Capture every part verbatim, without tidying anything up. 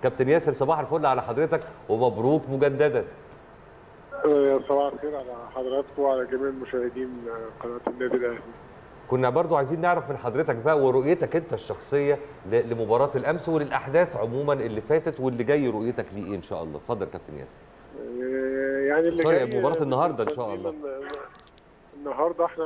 كابتن ياسر صباح الفل على حضرتك ومبروك مجددا. صباح الخير على حضراتكم وعلى جميع المشاهدين قناه النادي الاهلي. كنا برضو عايزين نعرف من حضرتك بقى ورؤيتك انت الشخصيه لمباراه الامس وللاحداث عموما اللي فاتت واللي جاي رؤيتك ليه ايه ان شاء الله. اتفضل كابتن ياسر. يعني اللي جاي مباراه النهارده ان شاء الله. النهارده احنا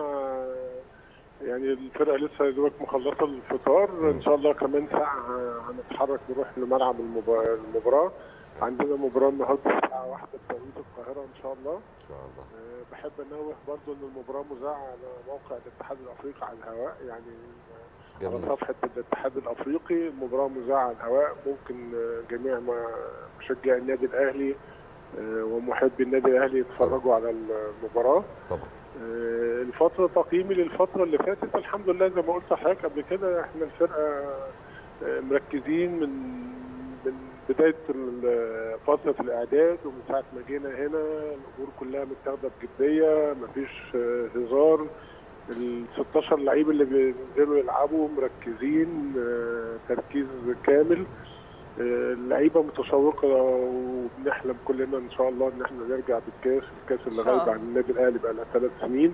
يعني الفرقه لسه يا دوبك مخلصه الفطار، ان شاء الله كمان ساعه هنتحرك نروح لملعب المباراه. عندنا مباراه النهارده الساعه واحدة بتوقيت القاهره ان شاء الله. ان شاء الله. بحب انوه برضو ان المباراه مذاعه على موقع الاتحاد الافريقي على الهواء، يعني جميل. على صفحه الاتحاد الافريقي المباراه مذاعه على الهواء، ممكن جميع ما مشجعي النادي الاهلي ومحبي النادي الاهلي يتفرجوا على المباراه. طبعا. الفتره تقييمي للفتره اللي فاتت الحمد لله زي ما قلت لحضرتك قبل كده، احنا الفرقه مركزين من من بدايه فتره الاعداد ومن ساعه ما جينا هنا الامور كلها متاخده بجديه، مفيش هزار. ال ستاشر لعيب اللي بينزلوا يلعبوا مركزين تركيز كامل، اللعيبه متشوقه وبنحلم كلنا ان شاء الله ان احنا نرجع بالكاس، الكاس اللي غايب عن النادي الاهلي بقى لها ثلاث سنين.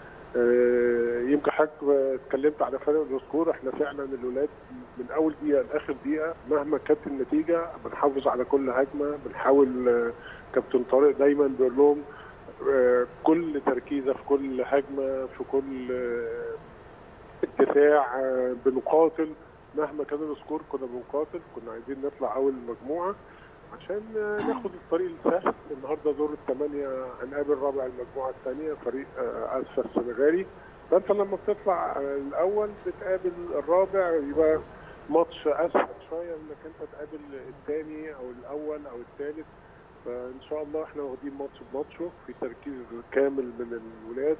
يمكن حضرتك اتكلمت على فرق السكور، احنا فعلا الولاد من اول دقيقه لاخر دقيقه مهما كانت النتيجه بنحافظ على كل هجمه، بنحاول. كابتن طارق دايما بيقول لهم كل تركيزه في كل هجمه في كل الدفاع بنقاتل، مهما كان السكور كنا بنقاتل، كنا عايزين نطلع اول المجموعه عشان ناخد الطريق السهل. النهارده دور الثمانيه هنقابل رابع المجموعه الثانيه فريق اسفل السنغالي، فانت لما بتطلع الاول بتقابل الرابع يبقى ماتش اسهل شويه انك انت تقابل الثاني او الاول او الثالث. فان شاء الله احنا واخدين ماتش بماتشه في تركيز كامل من الولاد.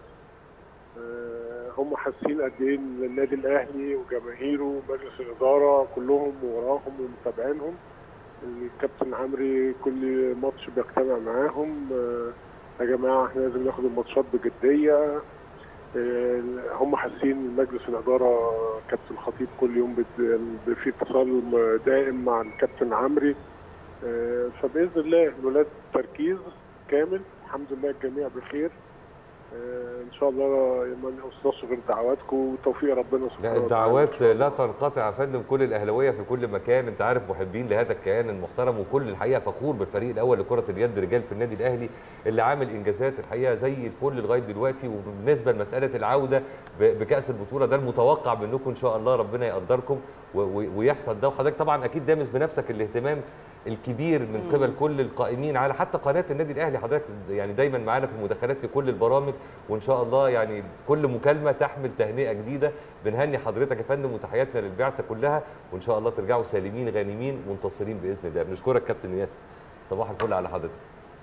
هم حاسين قد ايه النادي الاهلي وجماهيره ومجلس الاداره كلهم وراهم ومتابعينهم. الكابتن عمري كل ماتش بيجتمع معاهم، يا جماعه احنا لازم ناخد الماتشات بجديه. هم حاسين مجلس الاداره كابتن خطيب كل يوم في اتصال دائم مع الكابتن عمري، فباذن الله الولاد تركيز كامل. الحمد لله الجميع بخير ان شاء الله. ما نقصناش غير دعواتكم وتوفيق ربنا سبحانه وتعالى. الدعوات لا تنقطع يا فندم، كل الاهلاويه في كل مكان، انت عارف محبين لهذا الكيان المحترم، وكل الحقيقه فخور بالفريق الاول لكره اليد رجال في النادي الاهلي اللي عامل انجازات الحقيقه زي الفل لغايه دلوقتي. وبالنسبه لمساله العوده بكاس البطوله ده المتوقع منكم ان شاء الله، ربنا يقدركم ويحصل ده. وحضرتك طبعا اكيد دامس بنفسك الاهتمام الكبير من قبل كل القائمين على حتى قناه النادي الاهلي. حضرتك يعني دايما معانا في المداخلات في كل البرامج، وان شاء الله يعني كل مكالمه تحمل تهنئه جديده. بنهني حضرتك يا فندم وتحياتنا للبعثه كلها، وان شاء الله ترجعوا سالمين غانمين منتصرين باذن الله. بنشكرك كابتن ياسر، صباح الفل على حضرتك.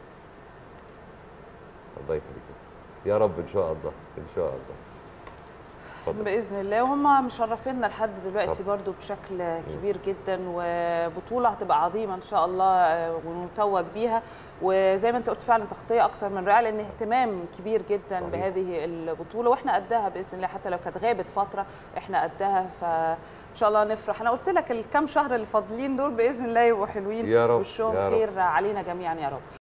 الله يخليك يا رب ان شاء الله ان شاء الله. اتفضل. باذن الله، وهم مشرفينا لحد دلوقتي برضو بشكل كبير جدا، وبطوله هتبقى عظيمه ان شاء الله ونتوج بيها. وزي ما انت قلت فعلا تغطيه اكثر من رائعه، لان اهتمام كبير جدا صحيح. بهذه البطوله، واحنا قدها باذن الله. حتى لو كانت غابت فتره احنا قدها، فان شاء الله نفرح. انا قلت لك الكام شهر اللي فاضلين دول باذن الله يبقوا حلوين يا رب، وشهم خير علينا جميعا يا رب.